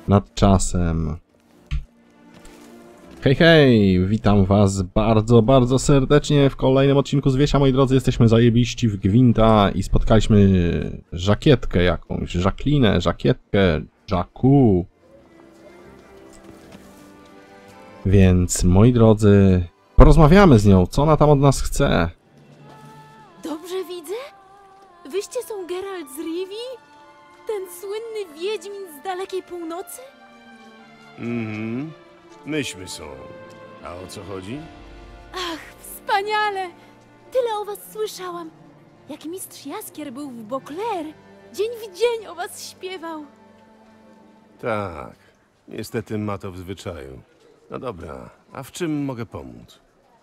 nad czasem. Hej, hej! Witam was bardzo, bardzo serdecznie w kolejnym odcinku z Wiesia, moi drodzy. Jesteśmy zajebiści w Gwinta i spotkaliśmy żakietkę jakąś, Jacqueline, żakietkę, Jacku. Więc, moi drodzy, porozmawiamy z nią, co ona tam od nas chce. Dobrze widzę? Wyście są Geralt z Rivii? Ten słynny wiedźmin z dalekiej północy? Myśmy są. A o co chodzi? Ach, wspaniale! Tyle o was słyszałam. Jak mistrz Jaskier był w Beauclair, dzień w dzień o was śpiewał. Tak. Niestety ma to w zwyczaju. No dobra, a w czym mogę pomóc?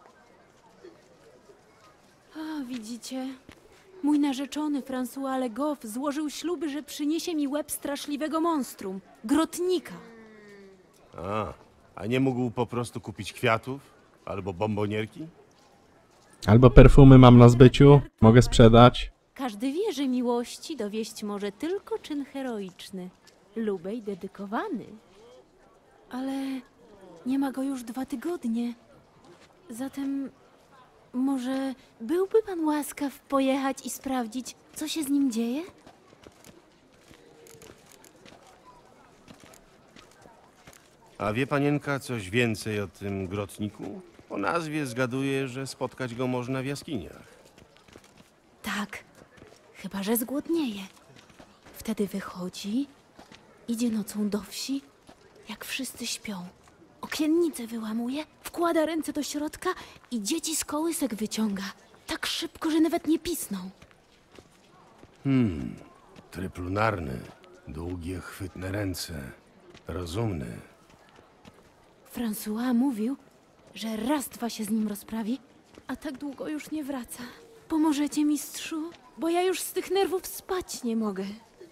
A, widzicie? Mój narzeczony François Legoff złożył śluby, że przyniesie mi łeb straszliwego monstrum, grotnika. A nie mógł po prostu kupić kwiatów? Albo bombonierki? Albo perfumy mam na zbyciu, mogę sprzedać. Każdy wie, że miłości dowieść może tylko czyn heroiczny, lubej dedykowany. Ale nie ma go już 2 tygodnie. Zatem może byłby pan łaskaw pojechać i sprawdzić, co się z nim dzieje? A wie panienka coś więcej o tym grotniku? Po nazwie zgaduję, że spotkać go można w jaskiniach. Tak, chyba że zgłodnieje. Wtedy wychodzi, idzie nocą do wsi, jak wszyscy śpią. Okiennice wyłamuje, wkłada ręce do środka i dzieci z kołysek wyciąga. Tak szybko, że nawet nie pisną. Tryb lunarny, długie, chwytne ręce, rozumny. François mówił, że raz, 2 się z nim rozprawi, a tak długo już nie wraca. Pomożecie, mistrzu? Bo ja już z tych nerwów spać nie mogę.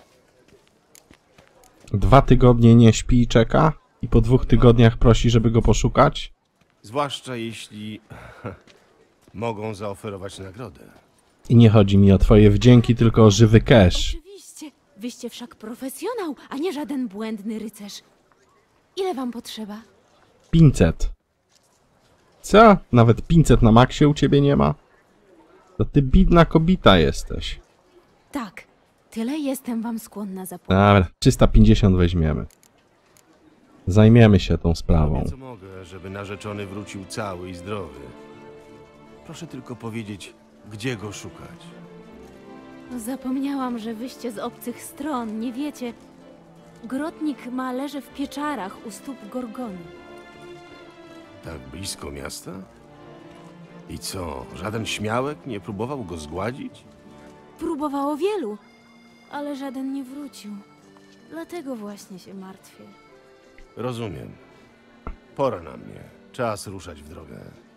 2 tygodnie nie śpi i czeka i po 2 tygodniach prosi, żeby go poszukać. Zwłaszcza jeśli mogą zaoferować nagrodę. I nie chodzi mi o twoje wdzięki, tylko o żywy cash. Oczywiście, wyście wszak profesjonał, a nie żaden błędny rycerz. Ile wam potrzeba? 500. Co? Nawet 500 na maksie u ciebie nie ma? To ty bidna kobita jesteś. Tak, tyle jestem wam skłonna zapłacić. Dobra, 350 weźmiemy. Zajmiemy się tą sprawą. Robię, co mogę, żeby narzeczony wrócił cały i zdrowy. Proszę tylko powiedzieć, gdzie go szukać. Zapomniałam, że wyście z obcych stron, nie wiecie. Grotnik ma leże w pieczarach u stóp Gorgony. Tak blisko miasta? I co, żaden śmiałek nie próbował go zgładzić? Próbowało wielu, ale żaden nie wrócił. Dlatego właśnie się martwię. Rozumiem. Pora na mnie. Czas ruszać w drogę.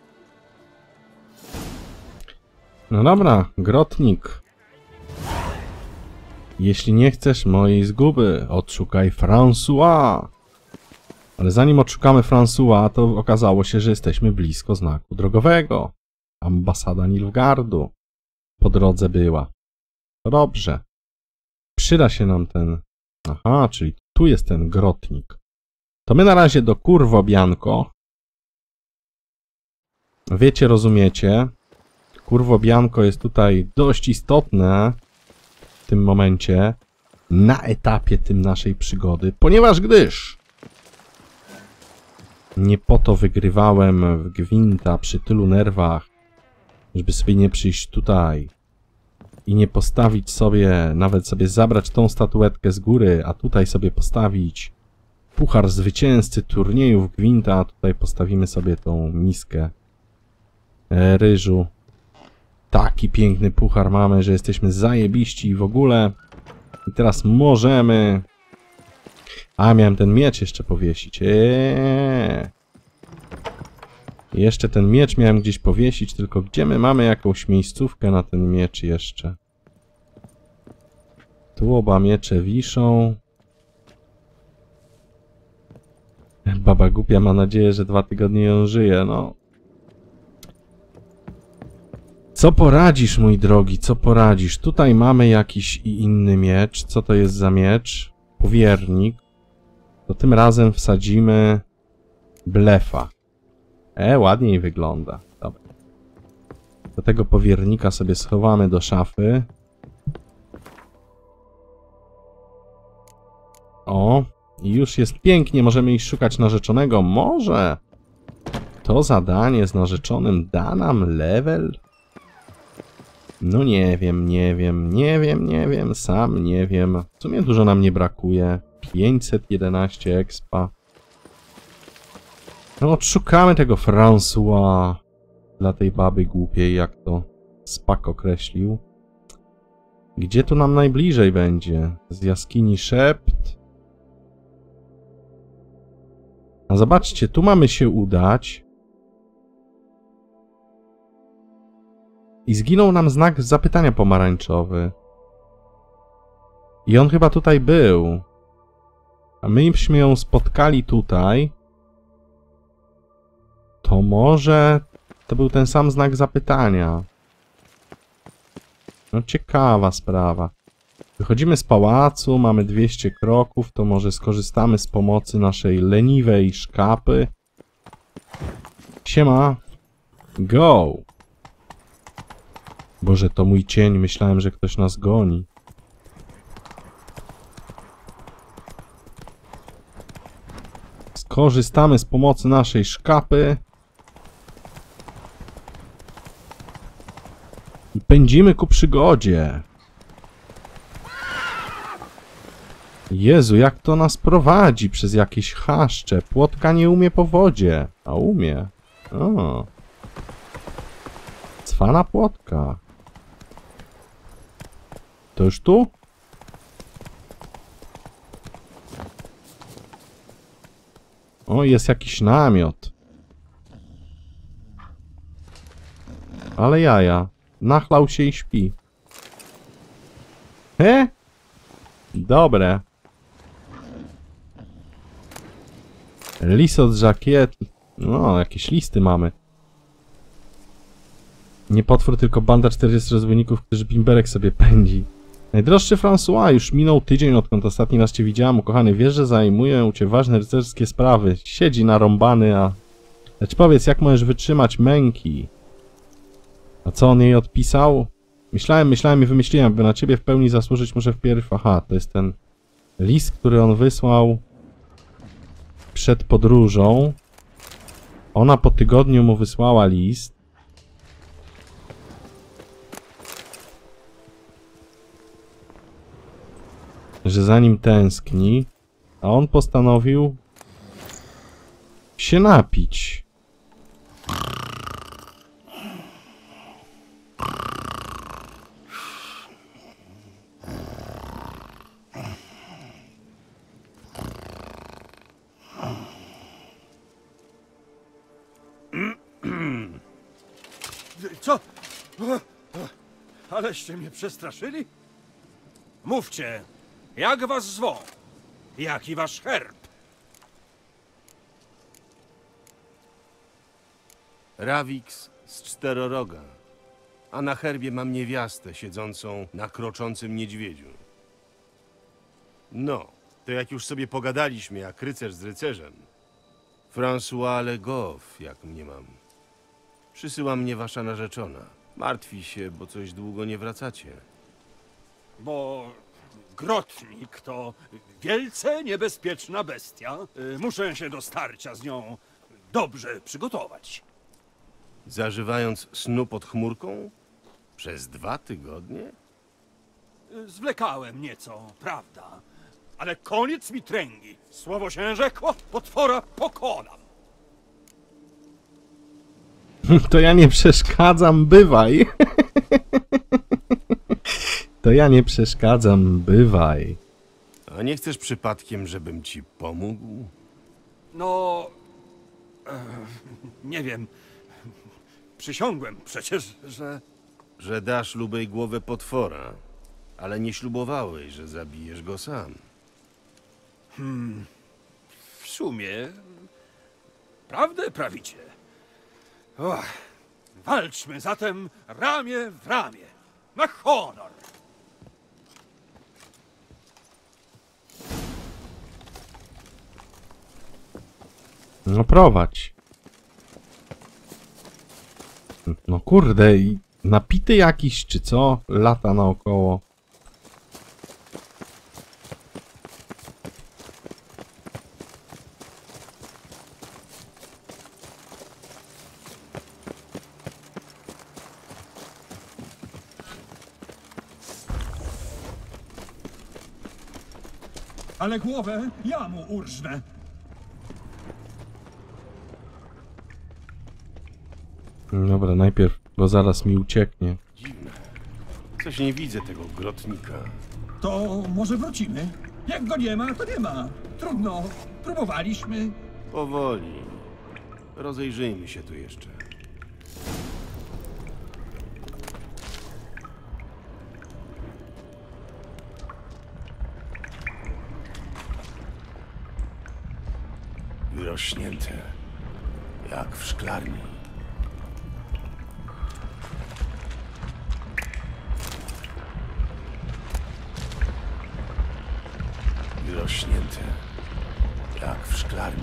No dobra, grotnik. Jeśli nie chcesz mojej zguby, odszukaj François. Ale zanim odszukamy François, to okazało się, że jesteśmy blisko znaku drogowego. Ambasada Nilfgaardu po drodze była. To dobrze. Przyda się nam ten... Aha, czyli tu jest ten grotnik. To my na razie do Kurwobianko. Wiecie, rozumiecie. Kurwobianko jest tutaj dość istotne w tym momencie na etapie tym naszej przygody, ponieważ gdyż nie po to wygrywałem w Gwinta przy tylu nerwach, żeby sobie nie przyjść tutaj i nie postawić sobie, nawet sobie zabrać tą statuetkę z góry, a tutaj sobie postawić puchar zwycięzcy turniejów Gwinta, a tutaj postawimy sobie tą miskę ryżu. Taki piękny puchar mamy, że jesteśmy zajebiści i w ogóle. I teraz możemy... A, miałem ten miecz jeszcze powiesić. Jeszcze ten miecz miałem gdzieś powiesić, tylko gdzie my mamy jakąś miejscówkę na ten miecz jeszcze? Tu oba miecze wiszą. Baba głupia ma nadzieję, że 2 tygodnie ją żyje, no. Co poradzisz, mój drogi, co poradzisz? Tutaj mamy jakiś inny miecz. Co to jest za miecz? Powiernik. to tym razem wsadzimy blefa. Ładniej wygląda. Dobra. Do tego powiernika sobie schowamy do szafy. O, i już jest pięknie. Możemy iść szukać narzeczonego. Może to zadanie z narzeczonym da nam level? No nie wiem, sam nie wiem. W sumie dużo nam nie brakuje. 511 expa. No odszukamy tego François. Dla tej baby głupiej, jak to Spak określił. Gdzie tu nam najbliżej będzie? Z jaskini Szept. A zobaczcie, tu mamy się udać. I zginął nam znak zapytania pomarańczowy. I on chyba tutaj był. A myśmy ją spotkali tutaj. To może to był ten sam znak zapytania. No ciekawa sprawa. Wychodzimy z pałacu, mamy 200 kroków, to może skorzystamy z pomocy naszej leniwej szkapy. Siema. Go! Boże, to mój cień, myślałem, że ktoś nas goni. Skorzystamy z pomocy naszej szkapy. I pędzimy ku przygodzie. Jezu, jak to nas prowadzi przez jakieś chaszcze. Płotka nie umie po wodzie. A umie. O. Cwana płotka. To już tu? O, jest jakiś namiot. Ale jaja. Nachlał się i śpi. He? Dobre. Lis od żakiet. No, jakieś listy mamy. Nie potwór, tylko banda 40 rozbójników, którzy bimberek sobie pędzi. Najdroższy François, już minął tydzień, odkąd ostatni raz cię widziałam. Ukochany, wiesz, że zajmują cię ważne rycerskie sprawy. Siedzi narąbany, a... Lecz powiedz, jak możesz wytrzymać męki? A co on jej odpisał? Myślałem i wymyśliłem, by na ciebie w pełni zasłużyć muszę wpierw... Aha, to jest ten list, który on wysłał przed podróżą. Ona po tygodniu mu wysłała list. Że za nim tęskni, a on postanowił się napić. Co? Aleście mnie przestraszyli? Mówcie, jak was zwą? Jaki wasz herb? Rawix z Czteroroga. A na herbie mam niewiastę siedzącą na kroczącym niedźwiedziu. No, to jak już sobie pogadaliśmy jak rycerz z rycerzem. François Le Goff, jak mnie mam. Przysyła mnie wasza narzeczona. Martwi się, bo coś długo nie wracacie. Bo grotnik to wielce niebezpieczna bestia. Muszę się do starcia z nią dobrze przygotować. Zażywając snu pod chmurką? Przez 2 tygodnie? Zwlekałem nieco, prawda? Ale koniec mi tręgi. Słowo się rzekło, potwora pokonam. To ja nie przeszkadzam, bywaj. To ja nie przeszkadzam, bywaj. A nie chcesz przypadkiem, żebym ci pomógł? No... nie wiem. Przysiągłem przecież, że... Że dasz lubej głowę potwora, ale nie ślubowałeś, że zabijesz go sam. W sumie... prawdę prawicie. Och, walczmy zatem ramię w ramię. Na honor! No prowadź. No kurde, i napity jakiś, czy co? Lata naokoło. Ale głowę ja mu urżnę. Dobra, najpierw, bo zaraz mi ucieknie. Dziwne. Coś nie widzę tego grotnika. To może wrócimy? Jak go nie ma, to nie ma. Trudno. Próbowaliśmy. Powoli. Rozejrzyjmy się tu jeszcze. Wyrośnięte. Jak w szklarni. Wyrośnięte. Jak w szklarni.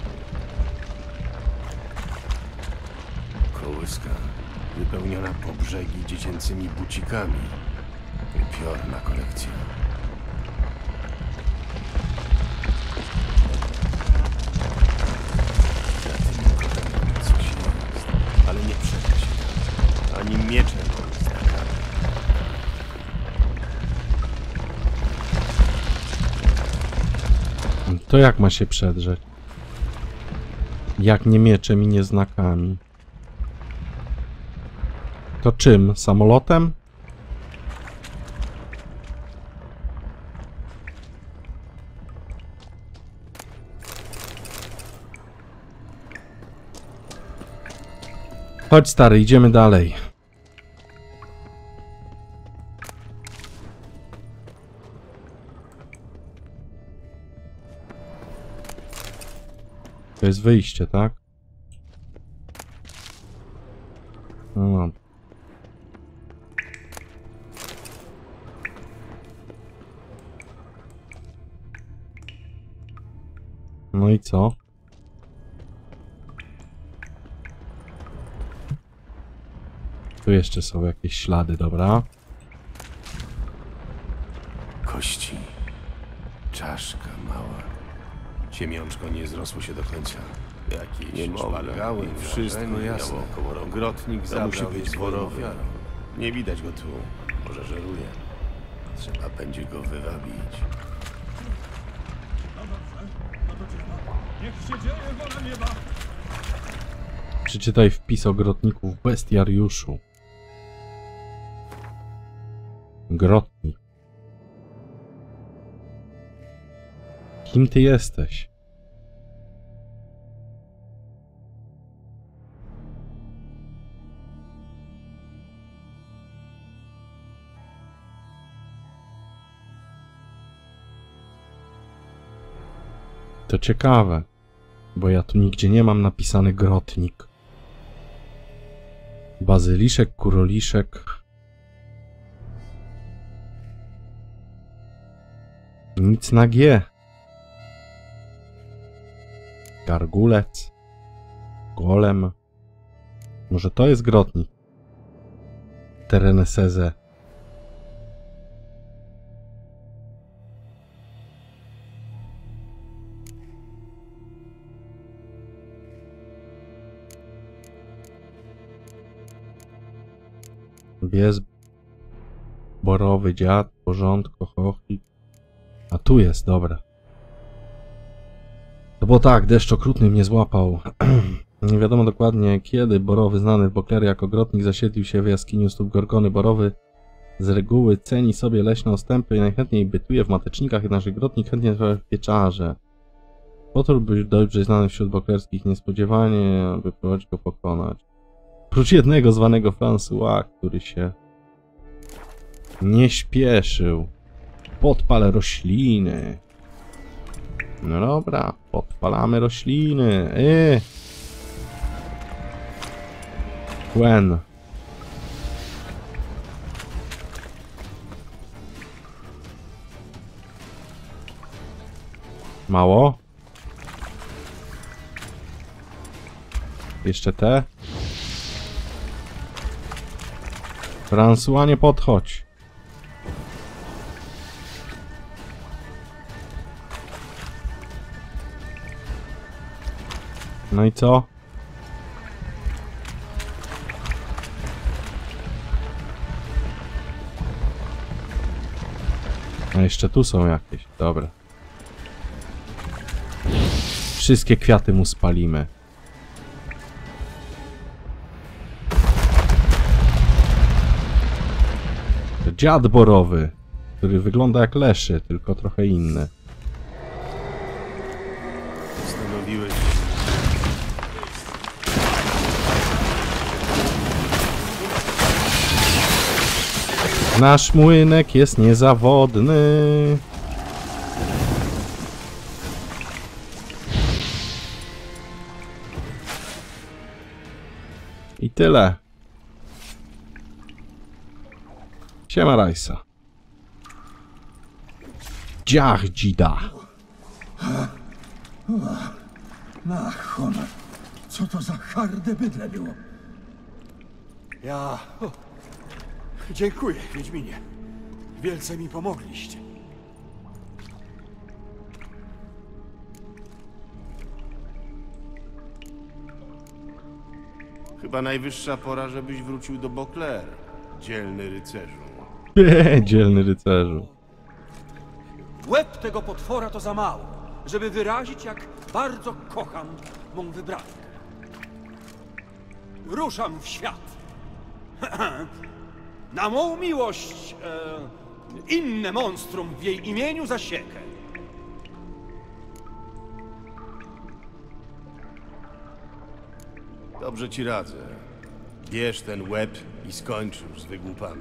Kołyska wypełniona po brzegi dziecięcymi bucikami. Upiorna kolekcja. Za tymi koronami coś jest, ale nie przejdzie się tam. Ani mieczem stakany. To jak ma się przedrzeć? Jak nie mieczem i nie znakami? To czym? Samolotem? Chodź stary, idziemy dalej. To jest wyjście, tak? No. No i co? Tu jeszcze są jakieś ślady, dobra? Kości. Czaszka mała. Ciemiączko nie zrosło się do końca. Jakieś szpalgały, wszystko jasne. Grotnik musi być dworowy. Nie widać go tu. Może żeruje. Trzeba będzie go wywabić. No dobrze. No to dzieło. Niech się dzieje wola nieba. Przeczytaj wpis o grotniku w bestiariuszu. Grotnik. Kim ty jesteś? To ciekawe, bo ja tu nigdzie nie mam napisany grotnik. Bazyliszek, kuroliszek. Nic na G. Gargulec. Golem. Może to jest grotnik? Tereneseze. Bies, borowy dziad, porządko, chochlik. A tu jest, dobra. To było tak, deszcz okrutny mnie złapał. Nie wiadomo dokładnie kiedy borowy, znany w Boklerii jako grotnik, zasiedlił się w jaskini u stóp Gorgony. Borowy z reguły ceni sobie leśne ostępy i najchętniej bytuje w matecznikach, jednakże grotnik chętnie trwa w pieczarze. Potwór był dobrze znany wśród boklerskich, niespodziewanie, aby próbować go pokonać. Prócz jednego zwanego François, który się nie śpieszył. Podpalę rośliny. No dobra, podpalamy rośliny. Quen. Jeszcze te. François, nie podchodź. No i co? A jeszcze tu są jakieś. Dobra. Wszystkie kwiaty mu spalimy. To dziad borowy, który wygląda jak leszy, tylko trochę inny. Stanowiłeś... Nasz młynek jest niezawodny. I tyle. Siema Rajsa. Dziach dzida. Na honor. Co to za harde bydle było? Dziękuję, Wiedźminie. Wielce mi pomogliście. Chyba najwyższa pora, żebyś wrócił do Beauclair, dzielny rycerzu. Dzielny rycerzu. Łeb tego potwora to za mało, żeby wyrazić, jak bardzo kocham mą wybrankę. Ruszam w świat. Na mą miłość inne monstrum w jej imieniu zasiekę. Dobrze ci radzę. Bierz ten łeb i skończ już z wygłupami.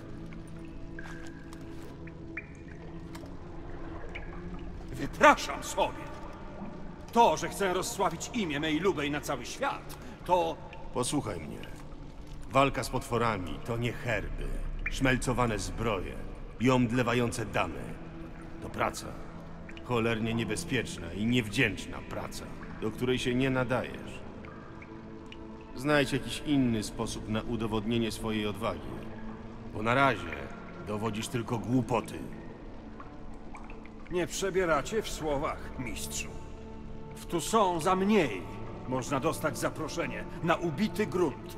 Wypraszam sobie. To, że chcę rozsławić imię mej lubej na cały świat, to... Posłuchaj mnie. Walka z potworami to nie herby, szmelcowane zbroje i omdlewające damy. To praca. Cholernie niebezpieczna i niewdzięczna praca, do której się nie nadajesz. Znajdź jakiś inny sposób na udowodnienie swojej odwagi. Bo na razie dowodzisz tylko głupoty. Nie przebieracie w słowach, mistrzu. W Toussaint za mniej można dostać zaproszenie na ubity grunt.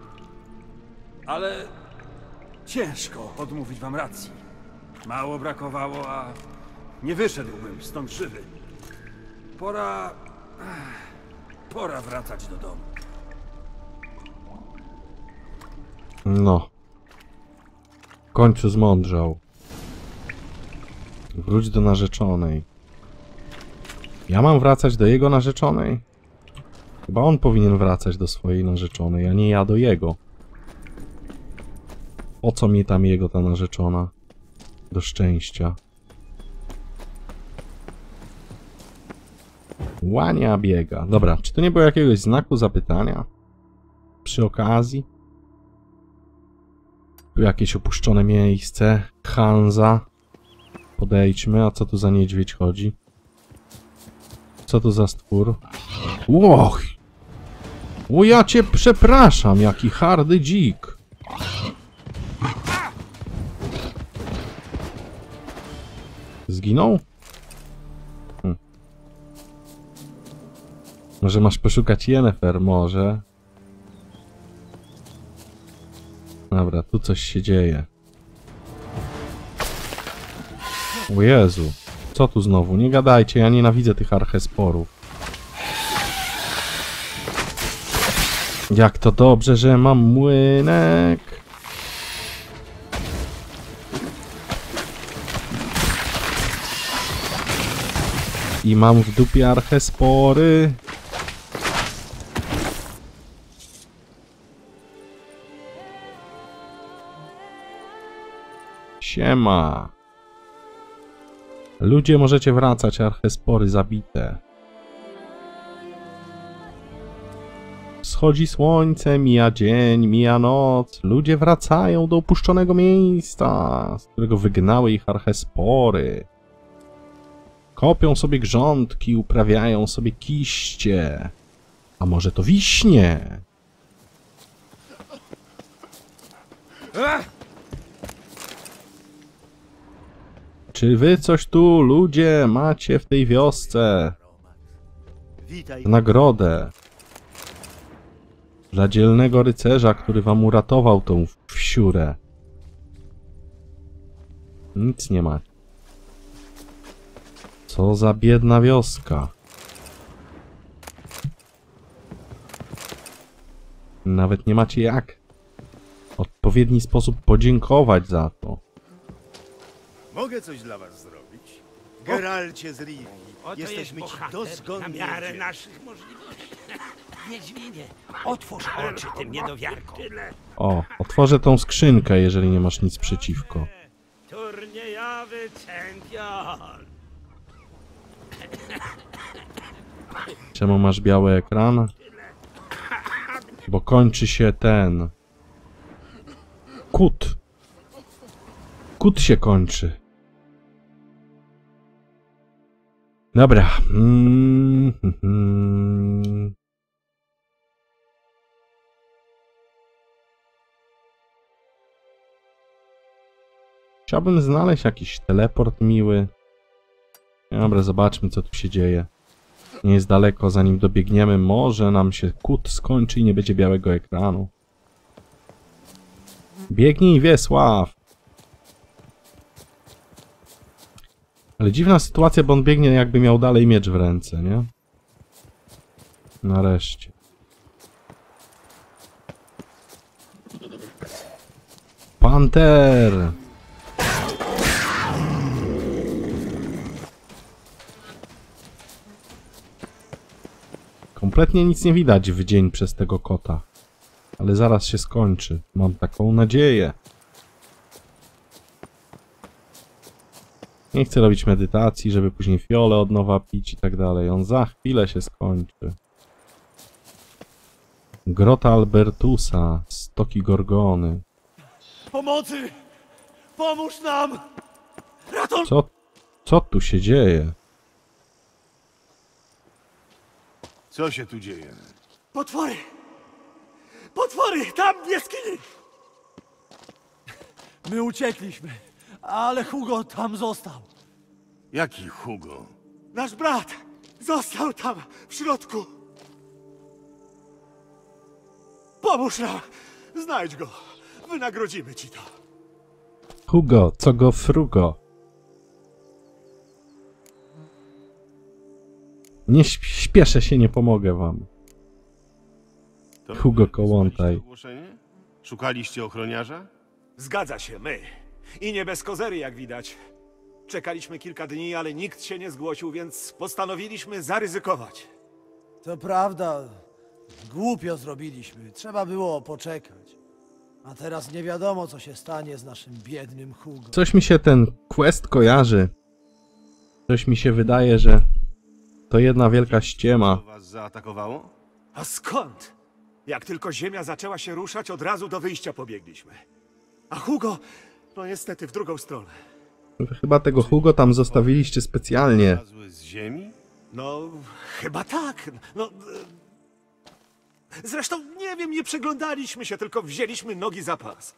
Ale ciężko odmówić wam racji. Mało brakowało, a nie wyszedłbym stąd żywy. Pora wracać do domu. No. W końcu zmądrzał. Wróć do narzeczonej. Ja mam wracać do jego narzeczonej? Chyba on powinien wracać do swojej narzeczonej, a nie ja do jego. Po co mi tam jego ta narzeczona? Do szczęścia. Łania biega. Dobra, czy to nie było jakiegoś znaku zapytania? Przy okazji? Tu jakieś opuszczone miejsce. Hanza. Podejdźmy, a co tu za niedźwiedź chodzi? Co to za stwór? Łoch! O, ja cię przepraszam, jaki hardy dzik. Zginął? Może masz poszukać Yennefer, może? Dobra, tu coś się dzieje. O Jezu, co tu znowu? Nie gadajcie, ja nienawidzę tych archesporów. Jak to dobrze, że mam młynek. I mam w dupie archespory. Siema. Ludzie, możecie wracać, archespory zabite. Schodzi słońce, mija dzień, mija noc. Ludzie wracają do opuszczonego miejsca, z którego wygnały ich archespory. Kopią sobie grządki, uprawiają sobie kiście. A A może to wiśnie? Czy wy coś tu, ludzie, macie w tej wiosce? Nagrodę dla dzielnego rycerza, który wam uratował tą wsiurę. Nic nie macie. Co za biedna wioska. Nawet nie macie jak w odpowiedni sposób podziękować za to. Mogę coś dla was zrobić? Geralcie z Rivi, jesteśmy ci dozgonnie na miarę wdzięczni. naszych możliwości. Wiedźminie, otwórz oczy tym niedowiarkom. O, otworzę tą skrzynkę, jeżeli nie masz nic przeciwko. Turniejowy czempion. Czemu masz biały ekran? Bo kończy się ten... Kut. Kut się kończy. Dobra. Chciałbym znaleźć jakiś teleport miły. Dobra, zobaczmy, co tu się dzieje. Nie jest daleko, zanim dobiegniemy. Może nam się kut skończy i nie będzie białego ekranu. Biegnij, Wiesław! Ale dziwna sytuacja, bo on biegnie, jakby miał dalej miecz w ręce, nie? Nareszcie. Panter! Kompletnie nic nie widać w dzień przez tego kota. Ale zaraz się skończy. Mam taką nadzieję. Nie chcę robić medytacji, żeby później fiole od nowa pić i tak dalej. On za chwilę się skończy. Grota Albertusa. Stoki Gorgony. Pomocy! Pomóż nam! Co tu się dzieje? Co się tu dzieje? Potwory! Potwory! Tam w jaskini! My uciekliśmy, ale Hugo tam został. Jaki Hugo? Nasz brat został tam w środku. Pomóż nam! Znajdź go! Wynagrodzimy ci to. Hugo, co go frugo? Nie śpieszę się, nie pomogę wam. To Hugo wy Kołłątaj. wysłaliście ogłoszenie? Szukaliście ochroniarza? Zgadza się, my. I nie bez kozery, jak widać. Czekaliśmy kilka dni, ale nikt się nie zgłosił, więc postanowiliśmy zaryzykować. To prawda. Głupio zrobiliśmy. Trzeba było poczekać. A teraz nie wiadomo, co się stanie z naszym biednym Hugo. Coś mi się ten quest kojarzy. Coś mi się wydaje, że to jedna wielka ściema. Co was zaatakowało? A skąd? Jak tylko ziemia zaczęła się ruszać, od razu do wyjścia pobiegliśmy. A Hugo, no niestety w drugą stronę. Wy chyba tego Hugo tam zostawiliście specjalnie. Znalazły z ziemi? No, chyba tak. No... Zresztą, nie wiem, nie przeglądaliśmy się, tylko wzięliśmy nogi za pas.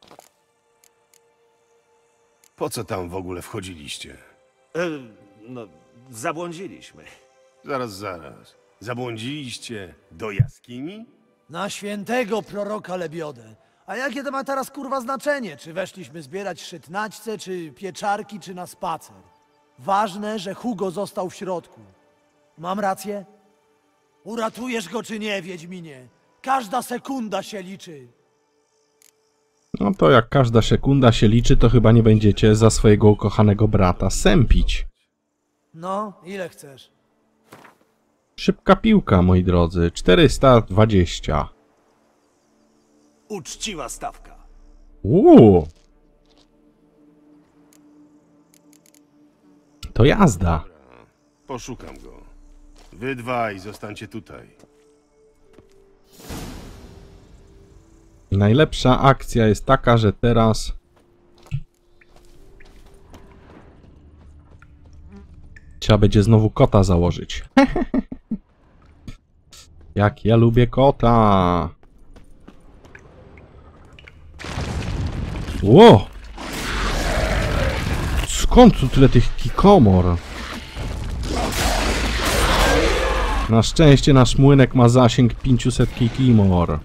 Po co tam w ogóle wchodziliście? No, zabłądziliśmy. Zaraz. Zabłądziliście do jaskini? Na świętego proroka Lebiodę. A jakie to ma teraz kurwa znaczenie? Czy weszliśmy zbierać szytnaćce, czy pieczarki, czy na spacer? Ważne, że Hugo został w środku. Mam rację? Uratujesz go czy nie, Wiedźminie? Każda sekunda się liczy. No to jak każda sekunda się liczy, to chyba nie będziecie za swojego ukochanego brata sępić. No, ile chcesz? Szybka piłka, moi drodzy. 420. Uczciwa stawka. To jazda. Poszukam go. Wy dwaj zostańcie tutaj. Najlepsza akcja jest taka, że teraz trzeba będzie znowu kota założyć. Jak ja lubię kota! Ło! Skąd tu tyle tych kikomor? Na szczęście nasz młynek ma zasięg 500 kikimor.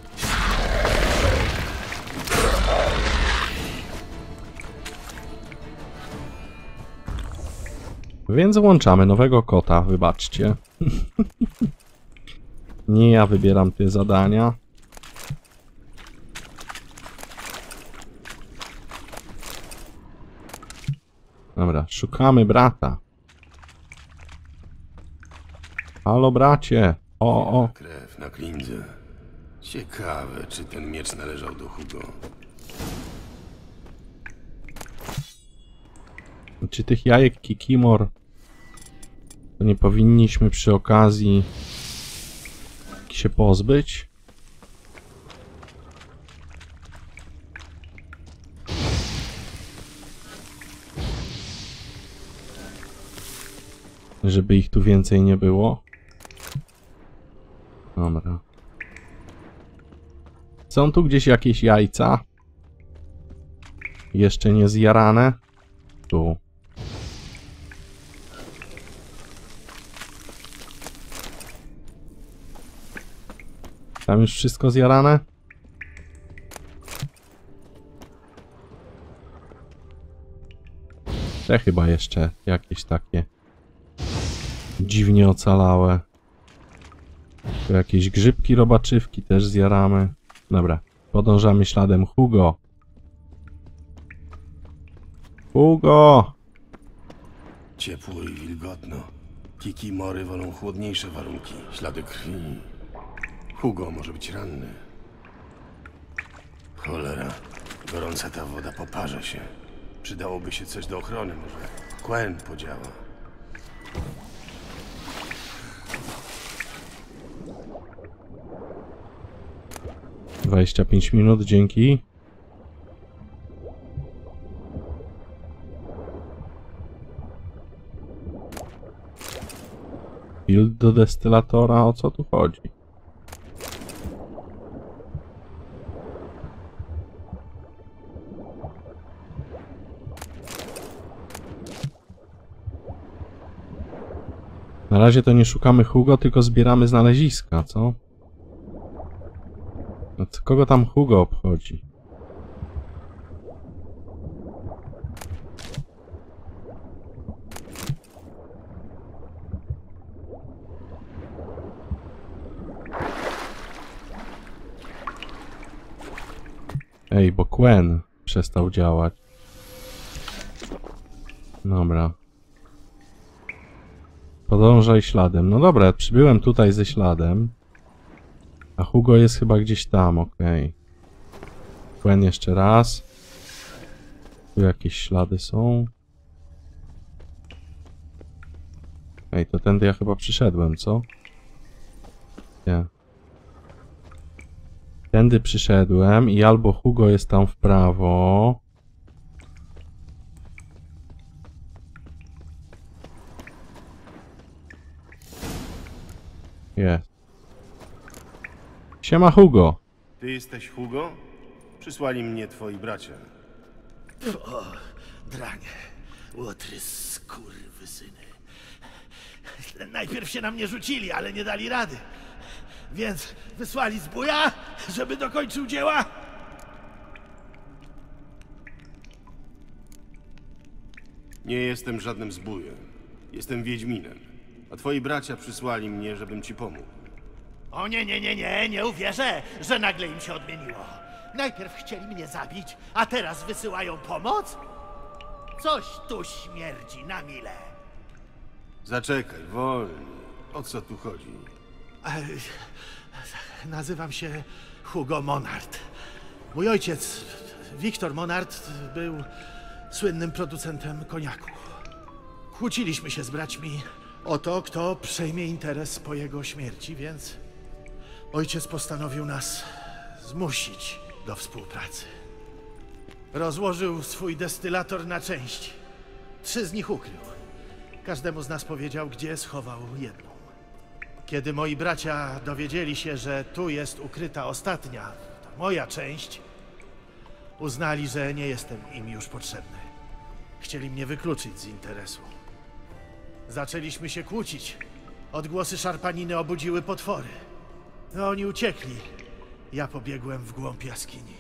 Więc włączamy nowego kota, wybaczcie. Nie ja wybieram te zadania. Dobra, szukamy brata. Halo bracie. O. Krew na klindze. Ciekawe, czy ten miecz należał do Hugo. Czy tych jajek kikimor to nie powinniśmy przy okazji się pozbyć? Żeby ich tu więcej nie było. Dobra. Są tu gdzieś jakieś jajca? Jeszcze nie zjarane? Tu. Tam już wszystko zjarane? Te chyba jeszcze jakieś takie dziwnie ocalałe. Tu jakieś grzybki, robaczywki też zjaramy. Dobra, podążamy śladem Hugo. Hugo! Ciepło i wilgotno. Kikimory wolą chłodniejsze warunki. Ślady krwi. Hugo może być ranny. Cholera. Gorąca ta woda, poparza się. Przydałoby się coś do ochrony, może Quen podziała. - 25 minut, dzięki. Build do destylatora, o co tu chodzi? Na razie to nie szukamy Hugo, tylko zbieramy znaleziska, co? No co, kogo tam Hugo obchodzi? Ej, bo Quen przestał działać. Dobra. Podążaj śladem. No dobra, przybyłem tutaj ze śladem. A Hugo jest chyba gdzieś tam, okej. Quen jeszcze raz. Tu jakieś ślady są. Ej, to tędy ja chyba przyszedłem, co? Nie. Tędy przyszedłem i albo Hugo jest tam w prawo. Jest. Siema Hugo. Ty jesteś Hugo? Przysłali mnie twoi bracia. O, dranie. Łotry skurwysyny. Najpierw się na mnie rzucili, ale nie dali rady. Więc wysłali zbója, żeby dokończył dzieła. Nie jestem żadnym zbójem. Jestem Wiedźminem. A twoi bracia przysłali mnie, żebym ci pomógł. O nie uwierzę, że nagle im się odmieniło. Najpierw chcieli mnie zabić, a teraz wysyłają pomoc? Coś tu śmierdzi na mile. Zaczekaj, wolniej. O co tu chodzi? Nazywam się Hugo Monard. Mój ojciec, Wiktor Monard, był słynnym producentem koniaku. Kłóciliśmy się z braćmi o to, kto przejmie interes po jego śmierci, więc ojciec postanowił nas zmusić do współpracy. Rozłożył swój destylator na części. 3 z nich ukrył. Każdemu z nas powiedział, gdzie schował jedną. Kiedy moi bracia dowiedzieli się, że tu jest ukryta ostatnia, ta moja część, uznali, że nie jestem im już potrzebny. Chcieli mnie wykluczyć z interesu. Zaczęliśmy się kłócić. Odgłosy szarpaniny obudziły potwory. No, oni uciekli. Ja pobiegłem w głąb jaskini.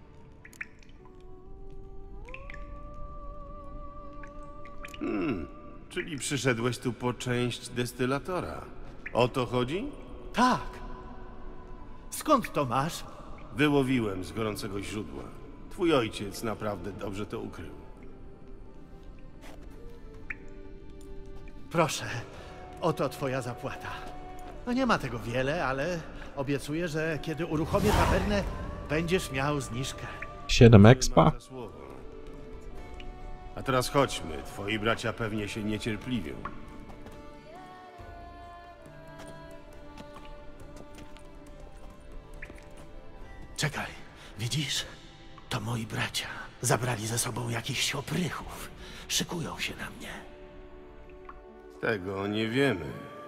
Czyli przyszedłeś tu po część destylatora. O to chodzi? Tak. Skąd to masz? Wyłowiłem z gorącego źródła. Twój ojciec naprawdę dobrze to ukrył. Proszę, oto twoja zapłata. No nie ma tego wiele, ale obiecuję, że kiedy uruchomię tawernę, będziesz miał zniżkę. 7 expa? Za słowo. A teraz chodźmy. Twoi bracia pewnie się niecierpliwią. Czekaj, widzisz? To moi bracia. Zabrali ze sobą jakichś oprychów. Szykują się na mnie. Tego nie wiemy.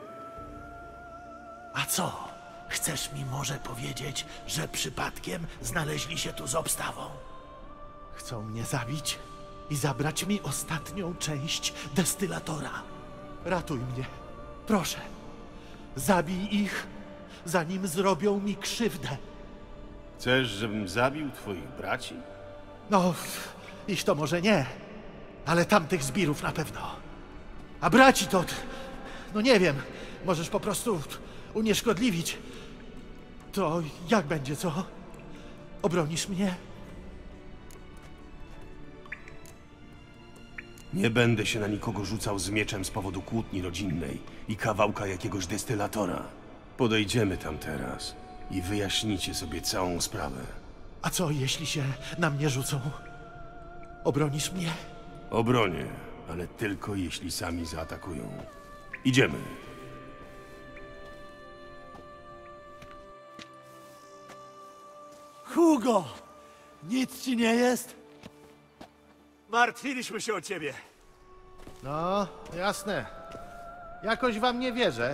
A co? Chcesz mi może powiedzieć, że przypadkiem znaleźli się tu z obstawą? Chcą mnie zabić i zabrać mi ostatnią część destylatora. Ratuj mnie. Proszę. Zabij ich, zanim zrobią mi krzywdę. Chcesz, żebym zabił twoich braci? No, ich to może nie, ale tamtych zbirów na pewno. A braci to... No nie wiem, możesz po prostu unieszkodliwić. To jak będzie, co? Obronisz mnie? Nie będę się na nikogo rzucał z mieczem z powodu kłótni rodzinnej i kawałka jakiegoś destylatora. Podejdziemy tam teraz i wyjaśnicie sobie całą sprawę. A co, jeśli się na mnie rzucą? Obronisz mnie? Obronię, ale tylko jeśli sami zaatakują. Idziemy. Hugo! Nic ci nie jest? Martwiliśmy się o ciebie. No, jasne. Jakoś wam nie wierzę.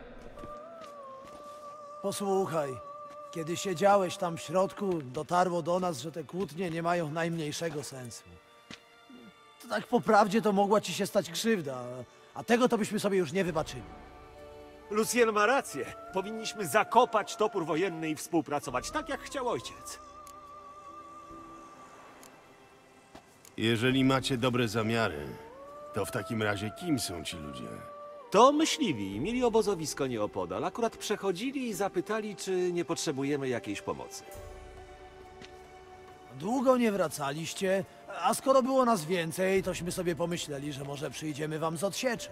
Posłuchaj, kiedy siedziałeś tam w środku, dotarło do nas, że te kłótnie nie mają najmniejszego sensu. To tak po prawdzie to mogła ci się stać krzywda, a tego to byśmy sobie już nie wybaczyli. Lucien ma rację. Powinniśmy zakopać topór wojenny i współpracować tak, jak chciał ojciec. Jeżeli macie dobre zamiary, to w takim razie kim są ci ludzie? To myśliwi. Mieli obozowisko nieopodal. Akurat przechodzili i zapytali, czy nie potrzebujemy jakiejś pomocy. Długo nie wracaliście, a skoro było nas więcej, tośmy sobie pomyśleli, że może przyjdziemy wam z odsieczą.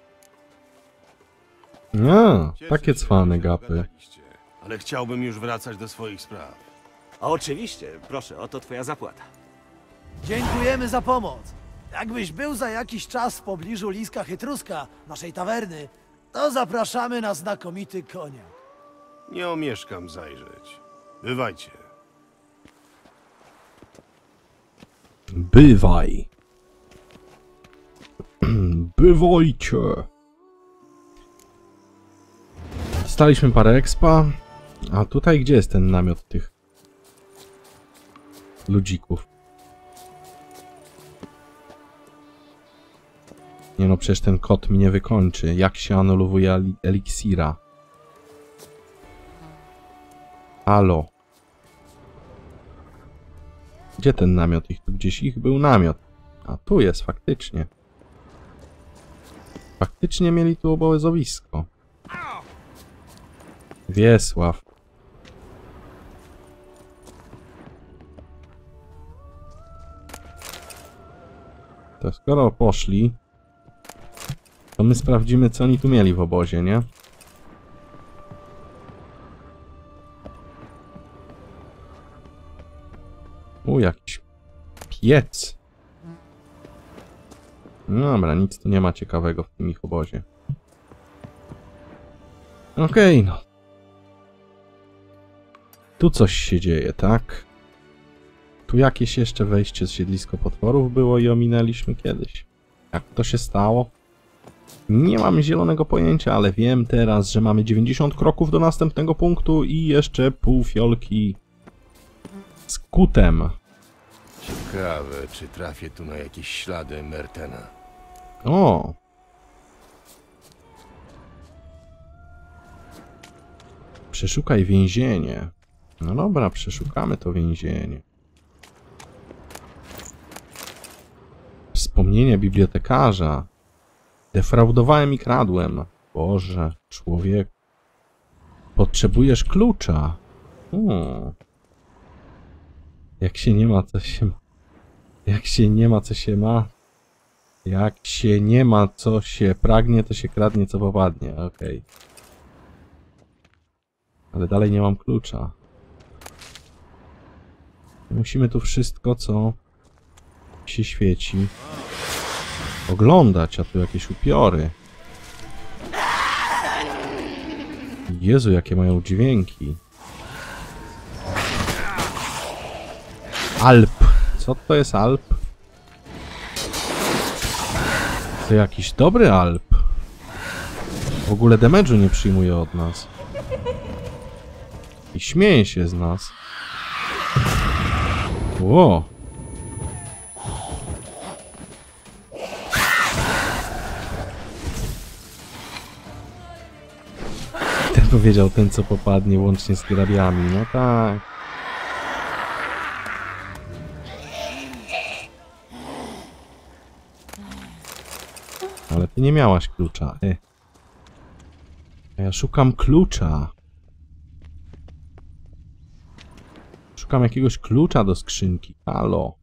A, Cieszę takie się, cwane że gapy. dogadaliście, ale chciałbym już wracać do swoich spraw. A oczywiście, proszę, oto twoja zapłata. Dziękujemy za pomoc. Jakbyś był za jakiś czas w pobliżu Liska Chytruska, naszej tawerny, to zapraszamy na znakomity koniak. Nie omieszkam zajrzeć. Bywajcie. Bywaj. Bywajcie. Dostaliśmy parę expa. A tutaj gdzie jest ten namiot tych ludzików? Nie no, przecież ten kot mi nie wykończy. Jak się anulowuje eliksira? Halo. Gdzie ten namiot? Gdzieś ich był namiot. A tu jest faktycznie. Faktycznie mieli tu obozowisko. Wiesław. To skoro poszli, to my sprawdzimy, co oni tu mieli w obozie, nie? Jakiś piec. No dobra, nic tu nie ma ciekawego w tym ich obozie. Okej, no. Tu coś się dzieje, tak? Tu jakieś jeszcze wejście z siedlisko potworów było i ominęliśmy kiedyś. Jak to się stało? Nie mam zielonego pojęcia, ale wiem teraz, że mamy 90 kroków do następnego punktu i jeszcze pół fiolki z kutem. Ciekawe, czy trafię tu na jakieś ślady Mertena. O! Przeszukaj więzienie. No dobra, przeszukamy to więzienie. Wspomnienia bibliotekarza. Defraudowałem i kradłem. Boże, człowiek. Potrzebujesz klucza. Jak się nie ma, co się ma. Jak się nie ma, co się ma. Jak się nie ma, co się pragnie, to się kradnie, co popadnie. Okej. Ale dalej nie mam klucza. Musimy tu wszystko, co się świeci, oglądać, a tu jakieś upiory. Jezu, jakie mają dźwięki. Alp. Co to jest Alp? To jakiś dobry Alp. W ogóle damage'u nie przyjmuje od nas. I śmieje się z nas. Ło. Ten powiedział, ten co popadnie łącznie z grabiami. No tak. Ale ty nie miałaś klucza. A ja szukam klucza. Szukam jakiegoś klucza do skrzynki. Halo.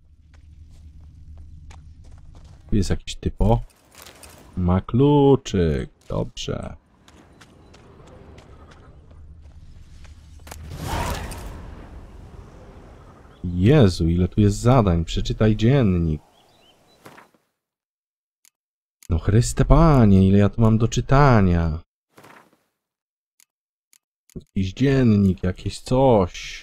Tu jest jakiś typo. Ma kluczyk. Dobrze. Jezu, ile tu jest zadań. Przeczytaj dziennik. No Chryste Panie, ile ja tu mam do czytania. Jakiś dziennik, jakieś coś.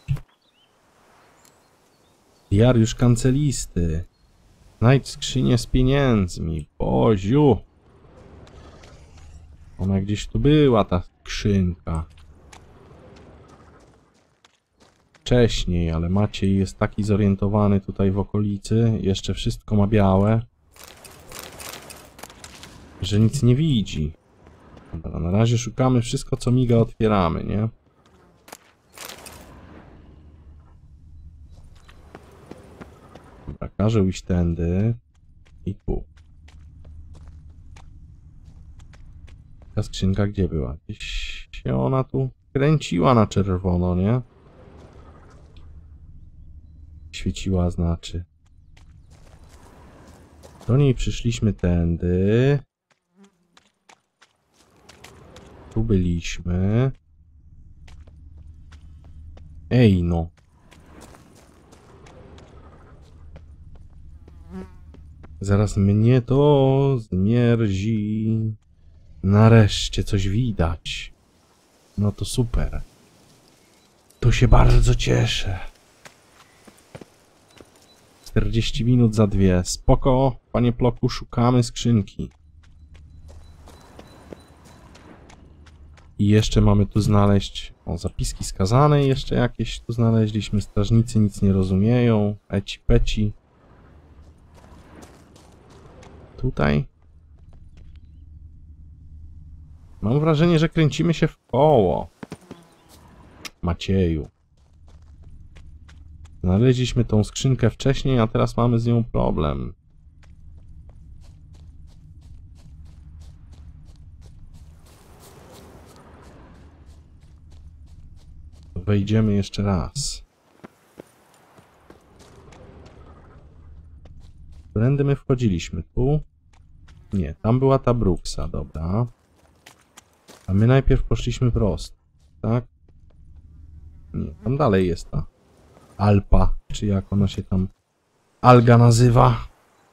Diariusz kancelisty. Znajdź skrzynię z pieniędzmi. Boziu. Ona gdzieś tu była, ta skrzynka. Wcześniej, ale Maciej jest taki zorientowany tutaj w okolicy. Jeszcze wszystko ma białe. Że nic nie widzi. Dobra, na razie szukamy wszystko, co miga, otwieramy, nie? Dobra, każę iść tędy. I tu. Ta skrzynka gdzie była? Gdzieś się ona tu kręciła na czerwono, nie? Świeciła, znaczy. Do niej przyszliśmy tędy. Tu byliśmy. Ej, no. Zaraz mnie to zmierzi. Nareszcie coś widać. No to super. To się bardzo cieszę. 40 minut za 2. Spoko, panie Ploku, szukamy skrzynki. I jeszcze mamy tu znaleźć... O, zapiski skazane jeszcze jakieś tu znaleźliśmy. Strażnicy nic nie rozumieją. Eci peci. Tutaj. Mam wrażenie, że kręcimy się w koło. Macieju. Znaleźliśmy tą skrzynkę wcześniej, a teraz mamy z nią problem. Wejdziemy jeszcze raz. Którędy my wchodziliśmy? Tu? Nie, tam była ta Brooksa, dobra. A my najpierw poszliśmy prosto, tak? Nie, tam dalej jest ta Alpa, czy jak ona się tam Alga nazywa.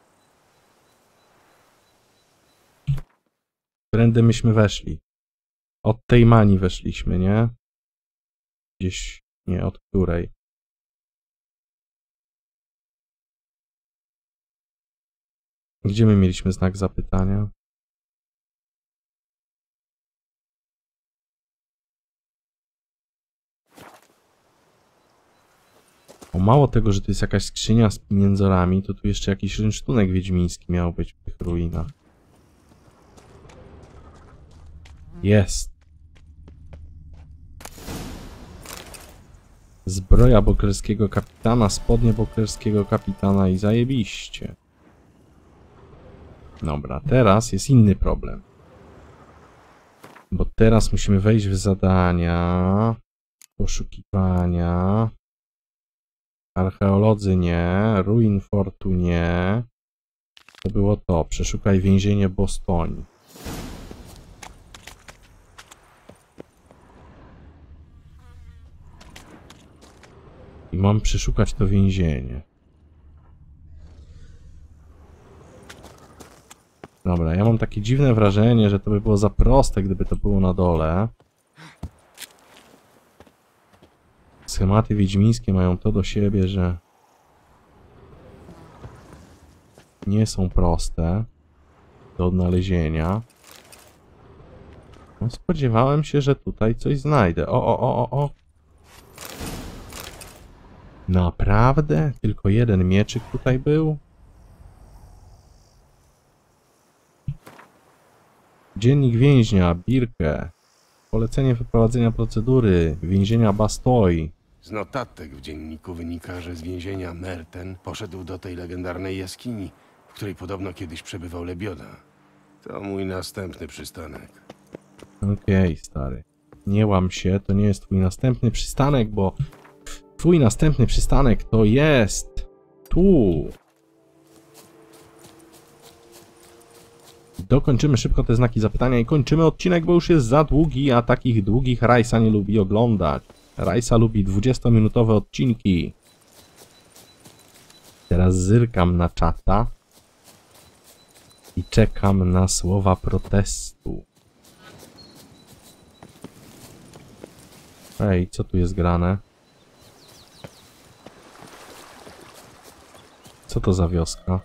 Którędy myśmy weszli? Od tej mani weszliśmy, nie? Gdzieś, nie, od której? Gdzie my mieliśmy znak zapytania? O, mało tego, że to jest jakaś skrzynia z pieniędzorami, to tu jeszcze jakiś rynsztunek wiedźmiński miał być w tych ruinach. Jest. Zbroja boklerskiego kapitana, spodnie boklerskiego kapitana i zajebiście. Dobra, teraz jest inny problem. Bo teraz musimy wejść w zadania, poszukiwania. Archeolodzy nie, ruin fortu nie. To było to, przeszukaj więzienie Bostoni. I mam przeszukać to więzienie. Dobra, ja mam takie dziwne wrażenie, że to by było za proste, gdyby to było na dole. Schematy wiedźmińskie mają to do siebie, że nie są proste do odnalezienia. No, spodziewałem się, że tutaj coś znajdę. O. Naprawdę? Tylko jeden mieczyk tutaj był? Dziennik więźnia, Birke. Polecenie wyprowadzenia procedury, więzienia Bastoi. Z notatek w dzienniku wynika, że z więzienia Merten poszedł do tej legendarnej jaskini, w której podobno kiedyś przebywał Lebioda. To mój następny przystanek. Okej, stary. Nie łam się, to nie jest twój następny przystanek, bo twój następny przystanek to jest tu. Dokończymy szybko te znaki zapytania i kończymy odcinek, bo już jest za długi, a takich długich Rajsa nie lubi oglądać. Rajsa lubi 20-minutowe odcinki. Teraz zyrkam na czata i czekam na słowa protestu. Ej, co tu jest grane? Co to za wioska?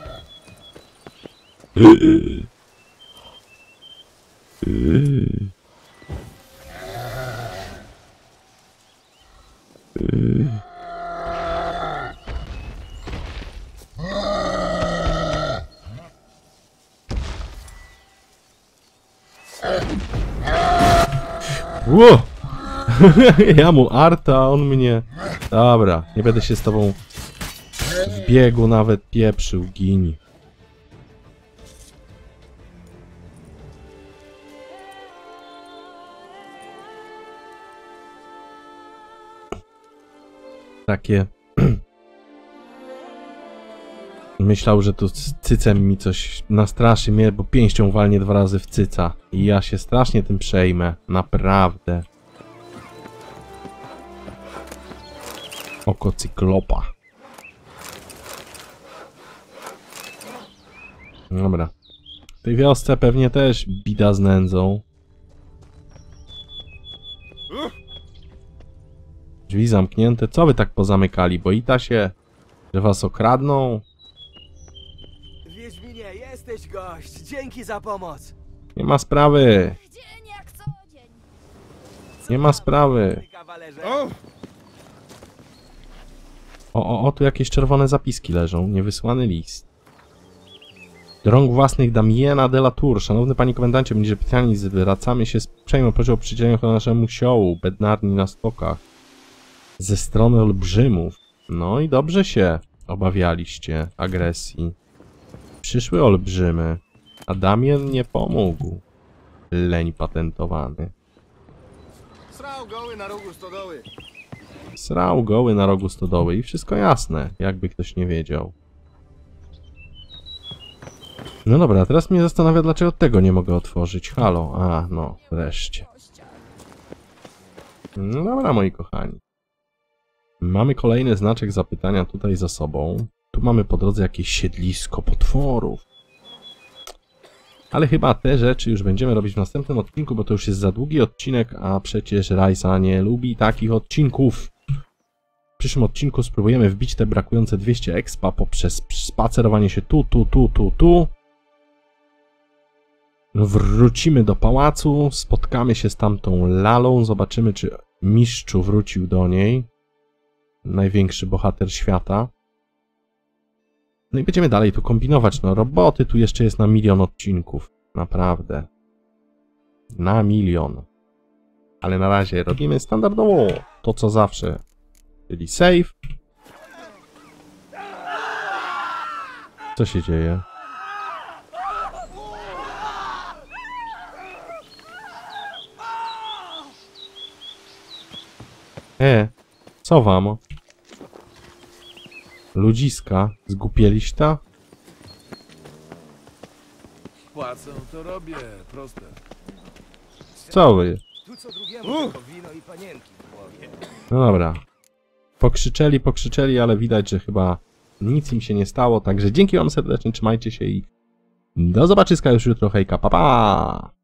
Ło! Ja mu arta, a on mnie... Dobra, nie będę się z tobą w biegu nawet pieprzył, gin. Takie... Myślał, że tu z cycem mi coś nastraszy mnie, bo pięścią walnie 2 razy w cyca. I ja się strasznie tym przejmę. Naprawdę. Oko cyklopa. Dobra. W tej wiosce pewnie też bida z nędzą. Drzwi zamknięte. Co wy tak pozamykali? Boita się, że was okradną? Wiedźminie, jesteś gość. Dzięki za pomoc. Nie ma sprawy. Dzień jak co dzień. Nie ma sprawy. O, tu jakieś czerwone zapiski leżą. Niewysłany list. Do rąk własnych Damiena de la Tour. Szanowny panie komendancie, będziecie pytani, zwracamy się z uprzejmą prośbą o przydzielenie naszemu siołu, bednarni na stokach. Ze strony olbrzymów. No i dobrze się obawialiście agresji. Przyszły olbrzymy, a Damien nie pomógł. Leń patentowany. Srał goły na rogu stodoły. Srał goły na rogu stodoły i wszystko jasne, jakby ktoś nie wiedział. No dobra, teraz mnie zastanawia, dlaczego tego nie mogę otworzyć. Halo, a no, wreszcie. No dobra, moi kochani. Mamy kolejny znaczek zapytania tutaj za sobą. Tu mamy po drodze jakieś siedlisko potworów. Ale chyba te rzeczy już będziemy robić w następnym odcinku, bo to już jest za długi odcinek, a przecież Rajsa nie lubi takich odcinków. W przyszłym odcinku spróbujemy wbić te brakujące 200 expa poprzez spacerowanie się tu. Wrócimy do pałacu, spotkamy się z tamtą lalą, zobaczymy, czy mistrzu wrócił do niej. największy bohater świata. No i będziemy dalej tu kombinować. No roboty tu jeszcze jest na 1 000 000 odcinków. Naprawdę. Na 1 000 000. Ale na razie robimy standardowo to, co zawsze. Czyli save. Co się dzieje? Co wam? Ludziska, zgupieliście? Płacę, to robię, proste. Co wy? Tu co drugiemu tylko wino i panienki w głowie. No dobra. Pokrzyczeli, ale widać, że chyba nic im się nie stało. Także dzięki wam serdecznie, trzymajcie się i do zobaczyska już jutro. Hejka, pa pa!